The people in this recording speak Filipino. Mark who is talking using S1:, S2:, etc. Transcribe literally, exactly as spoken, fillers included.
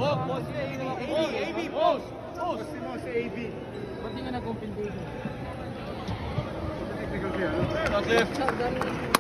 S1: Oh, boss A B, A B, boss. Boss.
S2: Kasi mo si A B.
S3: Ba't di nga nag-open dito?
S2: Technical siya, no?
S1: Not left.